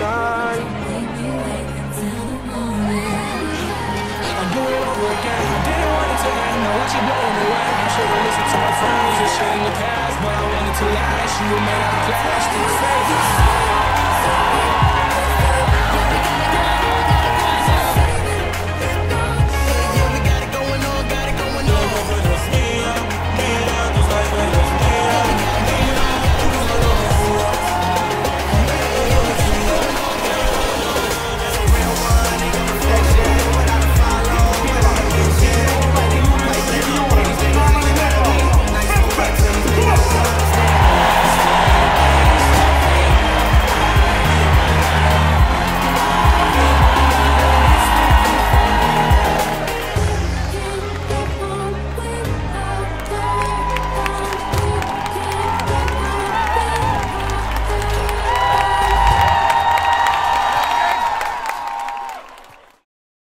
shine. I'm doing it over again. I didn't want it to end. Now watch it blowing away. I should've listened to my friends and shit in the past, but I wanted to last. You were made out of plastic.